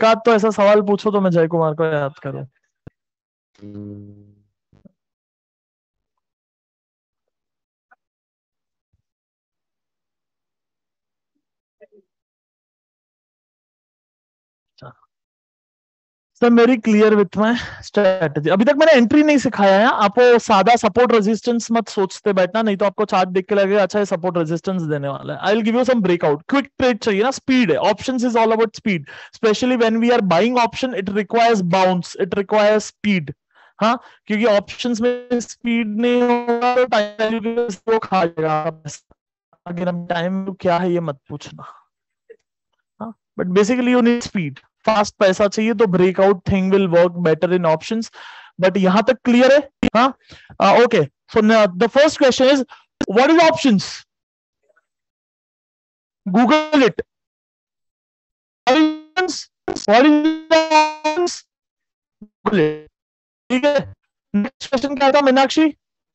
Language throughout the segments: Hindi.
एक आध तो ऐसा सवाल पूछो तो मैं जय कुमार को याद करूं। सर मेरी क्लियर विथ माय स्ट्रेटजी। अभी तक मैंने एंट्री नहीं सिखाया है आपको। सादा सपोर्ट रेजिस्टेंस मत सोचते बैठना, नहीं तो आपको चार्ट देख के लगेगा अच्छा ये सपोर्ट रेजिस्टेंस देने वाला है। I will give you some breakout. Quick trade चाहिए ना, स्पीड है। Options is all about speed, specially when we are buying option it requires bounce, it requires speed. हाँ, क्योंकि ऑप्शंस में स्पीड नहीं होगा तो टाइम खा जाएगा। अगर हम टाइम क्या है ये मत पूछना। हाँ, but basically you need speed, fast पैसा चाहिए तो breakout thing will work better in options. But यहां तक क्लियर है? हाँ, okay. So the first question is what is options? Google it. What is options? Google it. ठीक है, नेक्स्ट क्वेश्चन क्या था Meenakshi?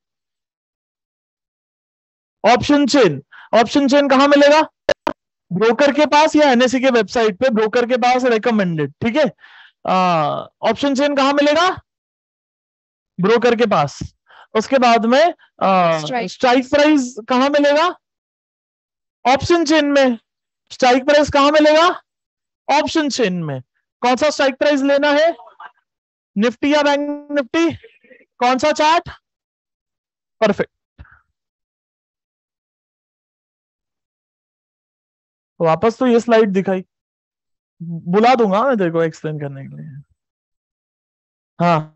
Option chain. Option chain कहां मिलेगा? ब्रोकर के पास या एनएससी के वेबसाइट पे, ब्रोकर के पास रिकमेंडेड। ठीक है, ऑप्शन चेन कहां मिलेगा? ब्रोकर के पास। उसके बाद में स्ट्राइक प्राइस कहां मिलेगा? ऑप्शन चेन में। स्ट्राइक प्राइस कहां मिलेगा? ऑप्शन चेन में। कौन सा स्ट्राइक प्राइस लेना है? निफ्टी या बैंक निफ्टी? कौन सा चार्ट? परफेक्ट। वापस तो ये स्लाइड दिखाई, बुला दूंगा मैं तेरे को एक्सप्लेन करने के लिए। हाँ,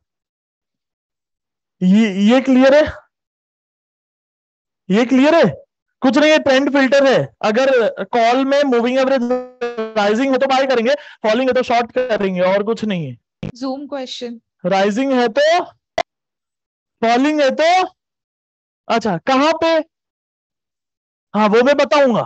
ये क्लियर है? ये क्लियर है? कुछ नहीं है, ट्रेंड फिल्टर है। अगर कॉल में मूविंग एवरेज राइजिंग है तो बाय करेंगे, फॉलिंग है तो शॉर्ट करेंगे, और कुछ नहीं है। Zoom question. राइजिंग है तो, फॉलिंग है तो, अच्छा कहां पे? हाँ वो मैं बताऊंगा,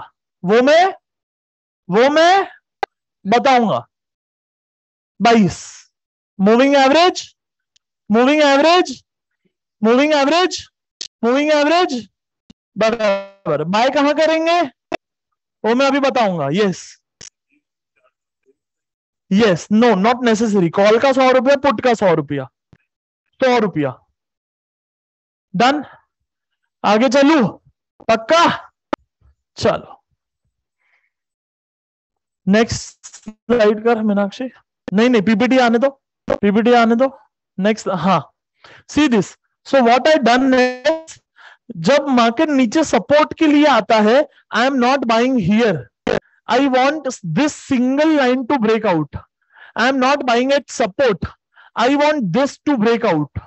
वो मैं बताऊंगा। 22 moving average, moving average, moving average, moving average, बराबर। बाय कहां करेंगे वो मैं अभी बताऊंगा। Yes, yes, no not necessary. Call का 100 रुपया, पुट का 100 रुपया, 100 रुपया। डन। आगे चलू? पक्का? चलो नेक्स्ट स्लाइड कर मीनाक्षी। नहीं नहीं, पीपीटी आने दो, पीपीटी आने दो। नेक्स्ट, हाँ, see this. So what I done is, जब मार्केट नीचे सपोर्ट के लिए आता है, I am not buying here. I want this single line to break out. I am not buying at support, I want this to break out.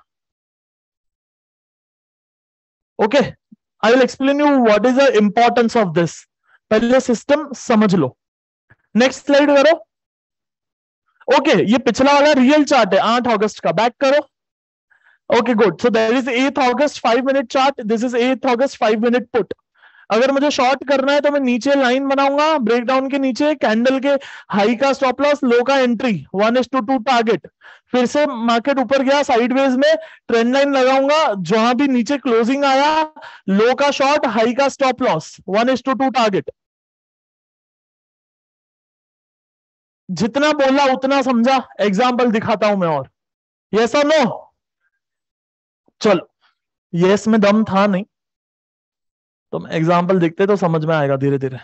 Okay, I will explain you what is the importance of this. पहले सिस्टम समझ लो। नेक्स्ट स्लाइड करो। ओके, ये पिछला वाला रियल चार्ट है 8 अगस्त का, बैक करो। Okay good. So there is 8 August 5 minute chart, this is 8 August 5 minute put. अगर मुझे शॉर्ट करना है तो मैं नीचे लाइन बनाऊंगा, ब्रेकडाउन के नीचे कैंडल के हाई का स्टॉप लॉस, लो का एंट्री, 1:2 टारगेट। फिर से मार्केट ऊपर गया साइडवेज में, ट्रेंड लाइन लगाऊंगा, जहां भी नीचे क्लोजिंग आया, लो का शॉर्ट, हाई का स्टॉप लॉस, 1:2 टारगेट। जितना बोला उतना समझा? एग्जाम्पल दिखाता हूं मैं और। यस और नो? चलो, यस में दम था नहीं, तो एग्जाम्पल दिखते तो समझ में आएगा धीरे धीरे।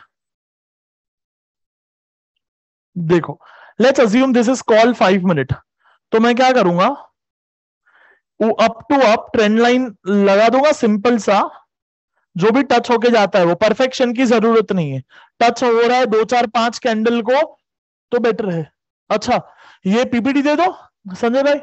देखो, let's assume this is call 5 minute. तो मैं क्या करूंगा, up to up trend line लगा दूंगा सिंपल सा। जो भी टच होके जाता है, वो परफेक्शन की जरूरत नहीं है। टच हो रहा है 2 4 5 कैंडल को तो बेटर है। अच्छा, ये पीपीटी दे दो संजय भाई।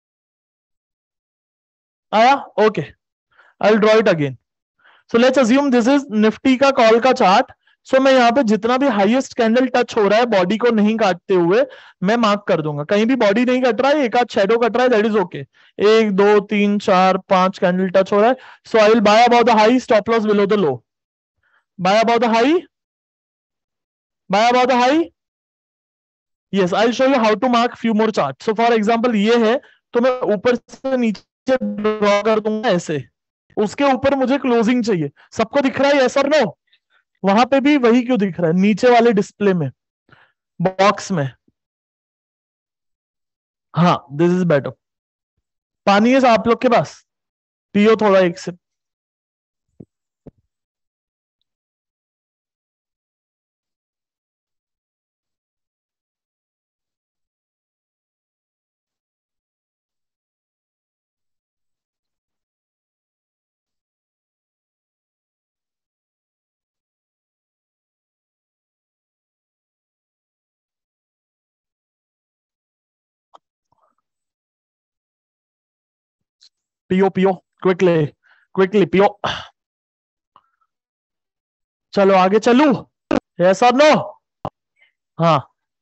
आया? Okay, I will draw it again. So let's assume this is Nifty का कॉल का चार्ट। सो मैं यहाँ पे जितना भी हाईएस्ट कैंडल टच हो रहा है बॉडी को नहीं काटते हुए, मैं मार्क कर दूंगा। कहीं भी बॉडी नहीं कट रहा है, एक आध शेडो कट रहा है, that is okay. 1 2 3 4 5 candle touch हो रहा है। So I will buy about the high, stop loss below the low. Buy about the high, buy about the high. Yes, I will show you how to mark few more chart. So for example ये है, तो मैं ऊपर से नीचे ड्रॉ कर दूंगा ऐसे। उसके ऊपर मुझे क्लोजिंग चाहिए। सबको दिख रहा है यस और नो? वहां पे भी वही क्यों दिख रहा है नीचे वाले डिस्प्ले में, बॉक्स में? हाँ, दिस इज बेटर। पानी है आप लोग के पास? पियो थोड़ा, एक से। पियो पियो, क्विकली क्विकली पियो। चलो आगे चलू, यस और नो? हाँ,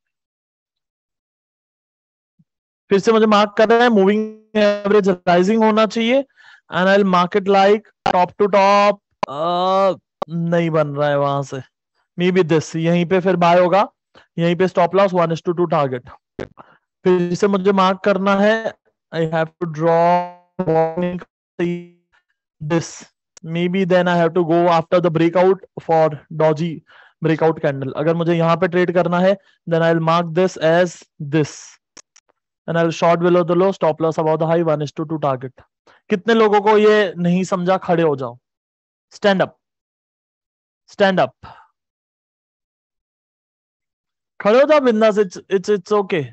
फिर से मुझे मार्क कर रहे हैं, मूविंग एवरेज राइजिंग होना चाहिए, and I market like top to top. नहीं बन रहा है वहां से, मे बी दिस, यहीं पे फिर बाय होगा, यहीं पे स्टॉप लॉस 1:2 टारगेट। फिर से मुझे मार्क करना है, I have to draw this, maybe then I have to go after the breakout for doji breakout candle. अगर मुझे यहां पे ट्रेड करना है, then I will mark this as this, and I'll short below the low, stop loss above the high, 1:2 target। कितने लोगों को ये नहीं समझा? खड़े हो जाओ, स्टैंड अप, स्टैंड अप, खड़े हो जाओ बिंदास, it's okay.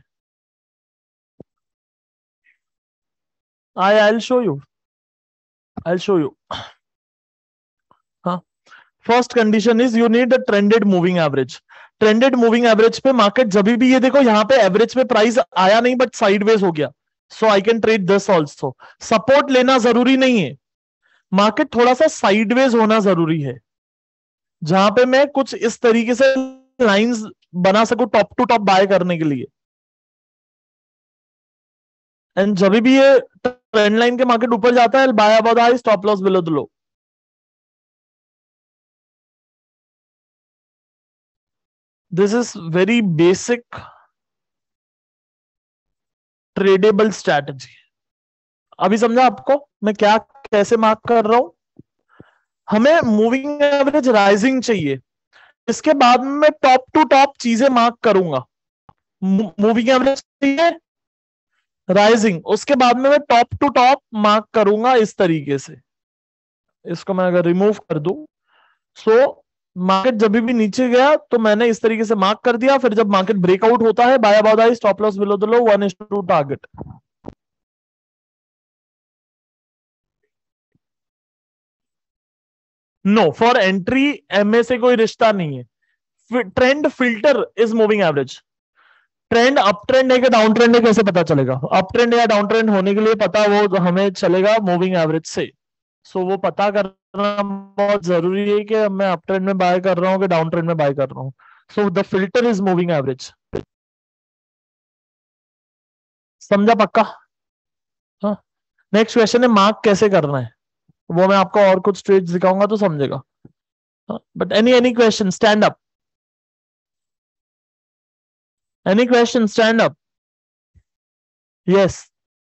I'll show you, I'll show you। हाँ, first condition is you need a trended moving average. Trended moving average पे मार्केट जब भी, ये देखो यहाँ पे एवरेज पे प्राइस आया नहीं बट साइडवेज हो गया, so I can trade this also. Support लेना जरूरी नहीं है, मार्केट थोड़ा सा साइडवेज होना जरूरी है, जहां पे मैं कुछ इस तरीके से लाइंस बना सकूं टॉप टू टॉप बाय करने के लिए। एंड जब भी ये ट्रेंड लाइन के मार्केट ऊपर जाता है, buy about high, stop loss below the low. This is very basic tradable strategy. अभी समझा आपको मैं क्या कैसे मार्क कर रहा हूं? हमें मूविंग एवरेज राइजिंग चाहिए, इसके बाद में मैं टॉप टू टॉप चीजें मार्क करूंगा। मूविंग एवरेज चाहिए, राइजिंग, उसके बाद में मैं टॉप टू टॉप मार्क करूंगा इस तरीके से। इसको मैं अगर रिमूव कर दूं, सो मार्केट जब भी नीचे गया तो मैंने इस तरीके से मार्क कर दिया, फिर जब मार्केट ब्रेकआउट होता है, buy about high, stop loss below the low, 1:2 target. No, for entry MA से कोई रिश्ता नहीं है। Trend filter is moving average. Trend up trend है कि डाउन ट्रेंड है, कैसे पता चलेगा? अप ट्रेंड या डाउन ट्रेंड होने के लिए पता वो हमें चलेगा मूविंग एवरेज से। सो वो पता करना बहुत जरूरी है कि मैं अप ट्रेंड में बाय कर रहा हूँ कि डाउन ट्रेंड में बाय कर रहा हूँ। So the filter is moving average. समझा पक्का? हाँ, नेक्स्ट क्वेश्चन है मार्क कैसे करना है, वो मैं आपको और कुछ ट्रेड्स दिखाऊंगा तो समझेगा। But any question, stand up, any question, stand up. Yes,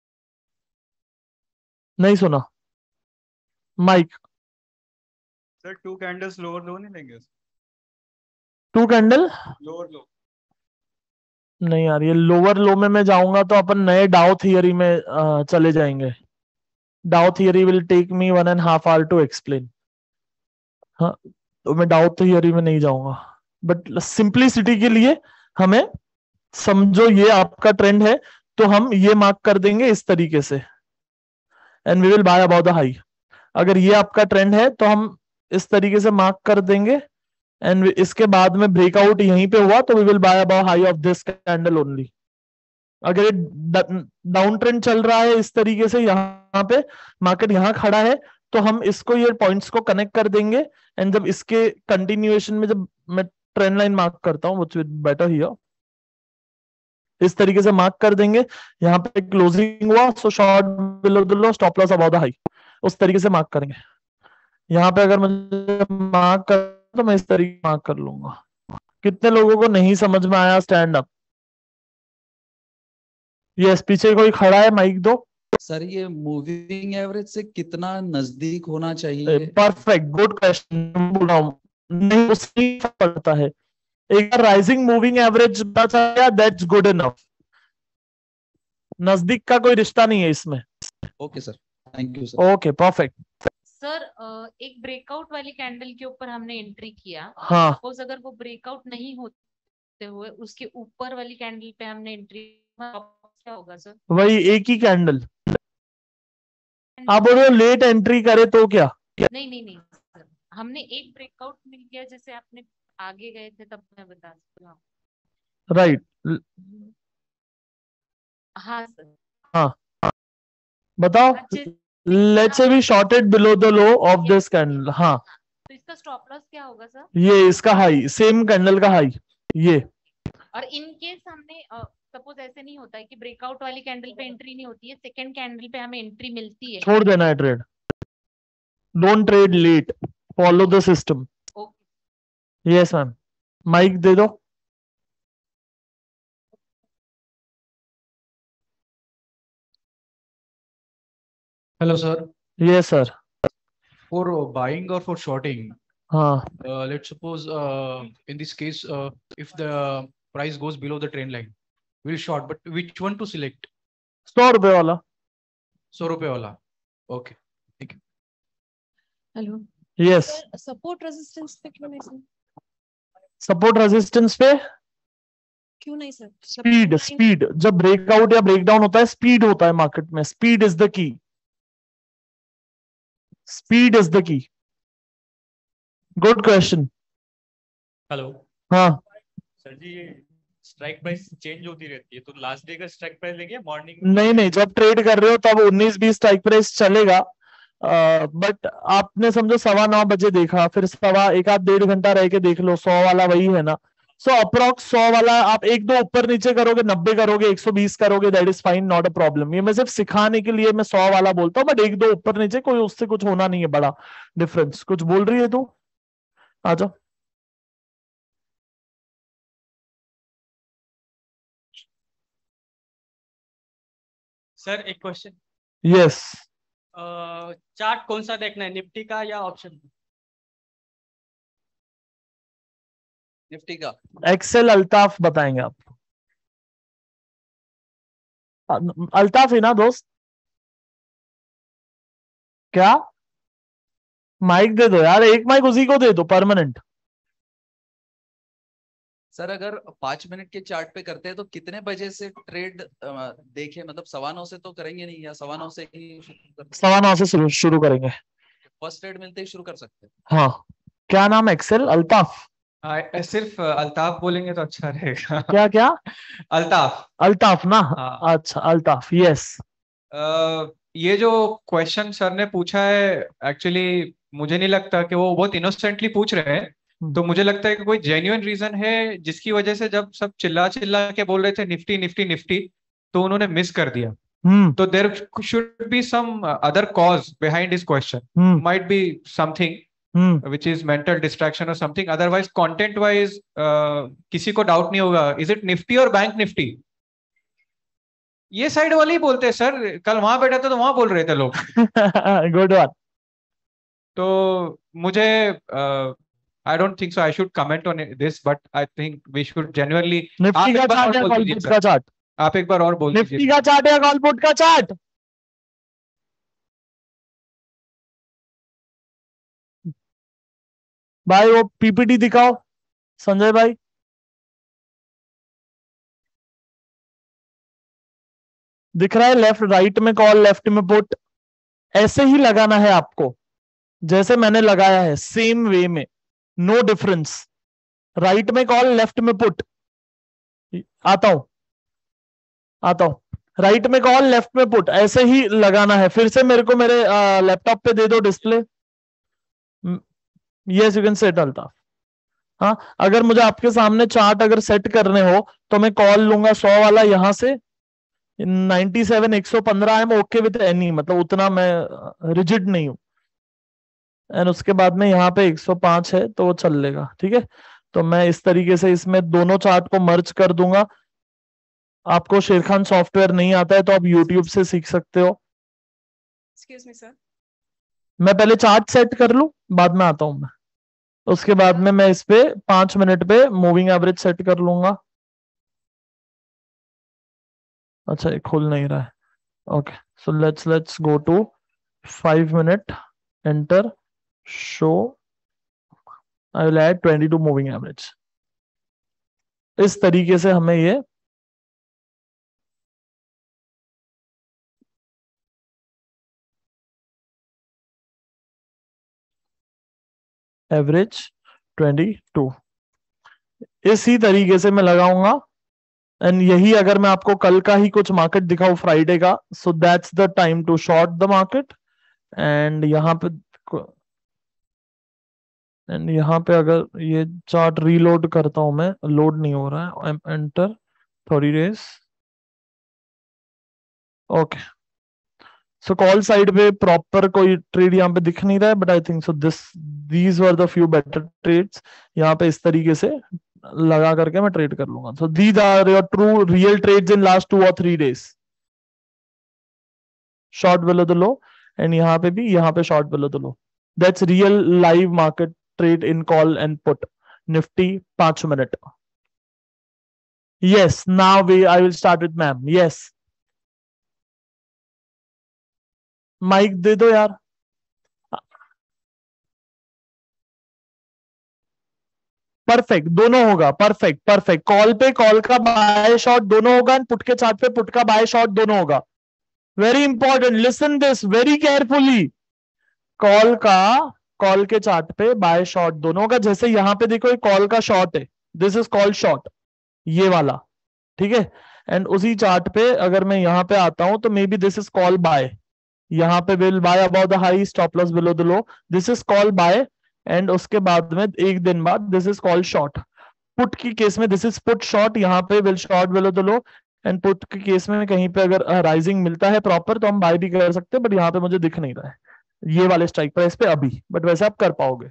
नहीं सुना mic. Sir 2 candles lower low नहीं लेंगे? 2 कैंडल लोअर लो। नहीं यार, ये लोअर लो में मैं जाऊंगा तो अपन नए डाउ थियरी में चले जाएंगे। Dow theory will take me 1.5 hour to explain. हाँ, तो मैं डाउ थियरी में नहीं जाऊंगा, बट सिंपलिसिटी के लिए हमें समझो ये आपका ट्रेंड है, तो हम ये मार्क कर देंगे इस तरीके से, and we will buy about the high. अगर ये आपका ट्रेंड है तो हम इस तरीके से मार्क कर देंगे, एंड इसके बाद में ब्रेकआउट यहीं पे हुआ तो we will buy about high of this candle only. अगर ये डाउन ट्रेंड चल रहा है इस तरीके से, यहाँ पे मार्केट यहाँ खड़ा है, तो हम इसको, ये पॉइंट्स को कनेक्ट कर देंगे, एंड जब इसके कंटिन्यूएशन में जब मैं ट्रेंड लाइन मार्क करता हूँ, व्हिच बेटर हियर, इस तरीके से मार्क कर देंगे। यहाँ पे क्लोजिंग हुआ, so short below the low, stop loss about the high, उस तरीके से मार्क करेंगे। यहाँ पे अगर मुझे मार्क कर तो मैं इस तरीके मार्क कर लूंगा। कितने लोगों को नहीं समझ में आया? Stand up. यस, पीछे कोई खड़ा है, माइक दो। सर ये मूविंग एवरेज से कितना नजदीक होना चाहिए? Perfect, good question. बोल रहा हूँ, नहीं उससे पड़ता है, एक बार राइजिंग मूविंग एवरेज पता चला, दैट्स गुड इनफ। नजदीक का कोई रिश्ता नहीं है इसमें। Okay sir, thank you sir. Okay perfect. Sir एक ब्रेकआउट वाली कैंडल के ऊपर हमने एंट्री किया, हाँ सपोज अगर वो ब्रेकआउट नहीं होते हुए उसके ऊपर वाली कैंडल पे हमने एंट्री, क्या होगा सर? वही एक ही कैंडल। आप बोल रहे हो लेट एंट्री करे तो क्या? नहीं नहीं नहीं सर, हमने एक ब्रेकआउट मिल गया, जैसे आपने आगे गए थे तब मैं बता सकती हूँ। राइट। हाँ सर। हाँ बताओ। अच्छे लेट्स से we shorted below the low of this candle. हाँ तो इसका स्टॉप लॉस क्या होगा सर? ये इसका हाई, सेम कैंडल का हाई ये। और इन केस हमने सपोज ऐसे नहीं होता है कि ब्रेकआउट वाली कैंडल पे एंट्री नहीं होती है, सेकंड कैंडल पे हमें एंट्री मिलती है। छोड़ देना है trade, don't trade late, follow the system. Okay. Yes ma'am, mic दे दो। Hello, sir. Yes sir. For buying or for shorting, हाँ let's suppose in this case, if the price goes below the trend line, we'll short. But which one to select? 100 रुपए वाला। 100 रुपए वाला. Okay. Hello yes. Sir, support resistance पे क्यों नहीं सर? सपोर्ट रेजिस्टेंस पे क्यों नहीं सर? स्पीड, स्पीड जब ब्रेकआउट या ब्रेकडाउन होता है स्पीड होता है मार्केट में। Speed is the key, speed is the key. Good question. Hello हाँ सर जी, ये स्ट्राइक प्राइस चेंज होती रहती है, तो लास्ट डे का स्ट्राइक प्राइस लेंगे मॉर्निंग? नहीं नहीं, जब ट्रेड कर रहे हो तब 19-20 स्ट्राइक प्राइस चलेगा। बट आपने समझो 9:15 बजे देखा, फिर सवा एक आध 1.5 घंटा रह के देख लो, 100 वाला वही है ना। सो अप्रोक्स 100 वाला आप एक दो ऊपर नीचे करोगे, 90 करोगे, 120 करोगे, that is fine, not a problem. ये मैं सिर्फ सिखाने के लिए मैं 100 वाला बोलता हूँ, बट एक दो ऊपर नीचे कोई उससे कुछ होना नहीं है बड़ा डिफरेंस। कुछ बोल रही है तू? आ जाओ। सर एक क्वेश्चन, यस। चार्ट कौन सा देखना है, निफ्टी का या ऑप्शन? निफ्टी का। एक्सेल अल्ताफ बताएंगे आपको। अल्ताफ ही ना दोस्त? क्या? माइक दे दो यार, एक माइक उसी को दे दो परमानेंट। सर अगर 5 मिनट के चार्ट पे करते हैं तो कितने बजे से ट्रेड देखे, मतलब 9:15 से तो करेंगे नहीं, या 9:15 से ही शुरू करते? 9:15 से शुरू करेंगे। फर्स्ट ट्रेड मिलते ही शुरू कर सकते हैं? हाँ। क्या नाम है? एक्सेल अल्ताफ? सिर्फ अल्ताफ बोलेंगे तो अच्छा रहेगा। क्या क्या? अल्ताफ। अल्ताफ ना? हाँ। अच्छा अल्ताफ, यस। ये जो क्वेश्चन सर ने पूछा है, एक्चुअली मुझे नहीं लगता कि वो बहुत इनोसेंटली पूछ रहे हैं। तो मुझे लगता है कि कोई जेन्युइन रीजन है जिसकी वजह से जब सब चिल्ला चिल्ला के बोल रहे थे निफ्टी निफ्टी निफ्टी, तो उन्होंने मिस कर दिया। तो there should be some other cause behind this question, might be something which is mental distraction or something. Otherwise content wise किसी को डाउट नहीं होगा, इज इट निफ्टी और बैंक निफ्टी? ये साइड वाले ही बोलते हैं सर, कल वहां बैठा था तो वहां बोल रहे थे लोग। Good one. तो मुझे I don't think so I should comment on this, but I think we should genuinely. Nifty का चार्ट या कॉल पुट का चार्ट? आप एक बार और बोल दीजिए। निफ्टी का चार्ट या कॉल पुट का चार्ट? भाई वो पीपीटी दिखाओ संजय भाई। दिख रहा है? लेफ्ट राइट में कॉल, लेफ्ट में पुट। ऐसे ही लगाना है आपको जैसे मैंने लगाया है, सेम वे में, नो डिफरेंस। राइट में कॉल, लेफ्ट में पुट। आता हूं। राइट में कॉल, लेफ्ट में पुट, ऐसे ही लगाना है। फिर से मेरे को मेरे लैपटॉप पे दे दो display. Yes you can set Altaf. हाँ, अगर मुझे आपके सामने चार्ट अगर सेट करने हो तो मैं कॉल लूंगा 100 वाला यहां से, 97 115 है, मैं ओके विद एनी, मतलब उतना मैं रिजिड नहीं हूं। एंड उसके बाद में यहाँ पे 105 है तो वो चल लेगा, ठीक है। तो मैं इस तरीके से इसमें दोनों चार्ट को मर्ज कर दूंगा। आपको शेरखान सॉफ्टवेयर नहीं आता है तो आप यूट्यूब से सीख सकते हो। एक्सक्यूज मी सर, मैं पहले चार्ट सेट कर लूं, बाद में आता हूं मैं। उसके बाद में मैं इस पे 5 मिनट पे मूविंग एवरेज सेट कर लूंगा। अच्छा ये खुल नहीं रहा है. Okay, so let's go to 5 minute, enter, show. I will add 22 moving average. इस तरीके से हमें ये एवरेज 22 इसी तरीके से मैं लगाऊंगा. एंड यही अगर मैं आपको कल का ही कुछ मार्केट दिखाऊं फ्राइडे का, so that's the time to short the market. And यहाँ पे अगर ये चार्ट रीलोड करता हूं मैं, लोड नहीं हो रहा है, enter 30 days. Okay, so call side पे प्रॉपर कोई ट्रेड यहाँ पे दिख नहीं रहा है, but I think so these were the few better trades. यहाँ पे इस तरीके से लगा करके मैं ट्रेड कर लूंगा. So these are your true real trades in last 2 or 3 days. Short below the low, and यहाँ पे भी, यहाँ पे short below the low. That's real live market trade in call and put. Nifty 5 minute. Yes, now I will start with ma'am. यस, माइक दे दो यार. परफेक्ट, दोनों होगा. Perfect perfect. कॉल पे कॉल का बाय शॉर्ट दोनों होगा, एंड पुट के चार्ट पे पुट का बाय शॉर्ट दोनों होगा. Very important, listen this very carefully. Call के चार्ट पे बाय शॉर्ट दोनों होगा. जैसे यहां पे देखो, कॉल का शॉर्ट है, दिस इज कॉल शॉर्ट, ये वाला, ठीक है. एंड उसी चार्ट पे अगर मैं यहां पे आता हूं तो maybe this is call buy. यहाँ पे will buy about the high, stop loss below the low, this is call buy. And उसके बाद में एक दिन बाद this is call short. Put की केस में दिस इज पुट शॉर्ट, यहाँ पे will short below the low. And put की केस में कहीं पे अगर राइजिंग मिलता है प्रॉपर तो हम बाय भी कर सकते हैं, बट यहाँ पे मुझे दिख नहीं रहा है ये वाले स्ट्राइक प्राइस पे अभी, बट वैसे आप कर पाओगे.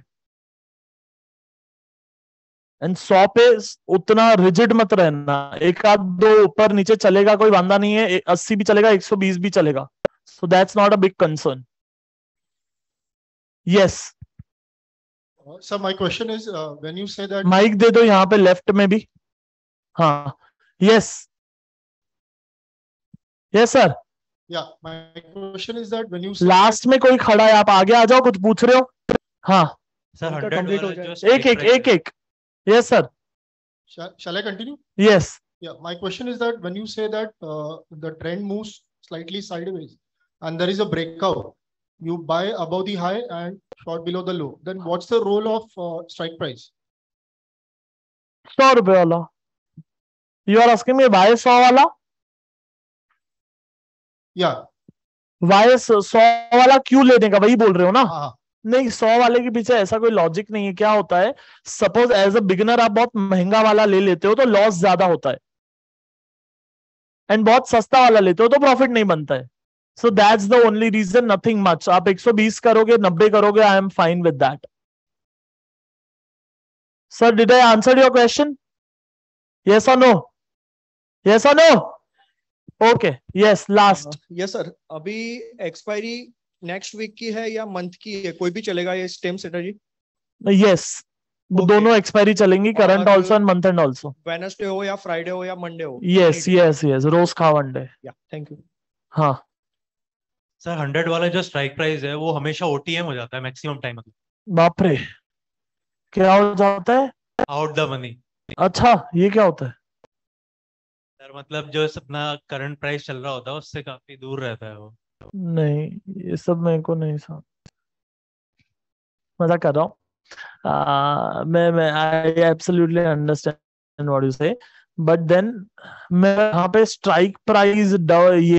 एंड 100 पे उतना रिजिड मत रहना. एक आध दो ऊपर नीचे चलेगा, कोई वांदा नहीं है. 80 भी चलेगा, 120 भी चलेगा. So that's not a big concern. Yes. So my question is, when you say that, mic दे दो यहाँ पे लेफ्ट में भी. हाँ. Yes. Yes sir. yeah, my question is that when you say last में कोई खड़ा है, आप आगे आ जाओ, कुछ पूछ रहे हो. हाँ. सर उनका 100 complete हो वाला जाए. जो एक एक एक एक. Yes sir. shall I continue? Yes. Yeah, my question is that when you say that the trend moves slightly sideways and there is a breakout, you buy above the high and short below the low, then what's the role of strike price? 100 रुपए वाला. You are asking me why 100 वाला? Yeah. Why 100 वाला क्यों लेने का, वही बोल रहे हो ना? हाँ. नहीं, 100 वाले के पीछे ऐसा कोई लॉजिक नहीं है. क्या होता है, सपोज एज अ बिगिनर आप बहुत महंगा वाला ले लेते हो तो लॉस ज्यादा होता है, एंड बहुत सस्ता वाला लेते हो तो प्रॉफिट नहीं बनता है. So that's the only reason, nothing much. आप 120 करोगे, 90 करोगे, I am fine with that. Sir did I answer your question? Yes और नो? यस और no? Okay. Yes, last. Yes sir, अभी एक्सपायरी नेक्स्ट वीक की है या मंथ की है, कोई भी चलेगा ये स्टेम स्ट्रेटजी? यस, दोनों एक्सपायरी चलेंगी, current also end month end also. Wednesday हो या फ्राइडे हो या मंडे हो? यस यस यस, रोज खा वन डे. या थैंक यू. हाँ सर 100 वाला जो स्ट्राइक प्राइस है वो हमेशा ओटीएम हो जाता है मैक्सिमम टाइम. बाप रे, क्या हो जाता है? Out the money. अच्छा, ये क्या होता है? सर मतलब जो अपना करंट प्राइस चल रहा होता है उससे काफी दूर रहता है वो. नहीं, ये सब मेरे को नहीं समझ, मजाक कर रहा हूँ. मैं I absolutely understand what you say, but then मैं यहाँ पे स्ट्राइक प्राइस ये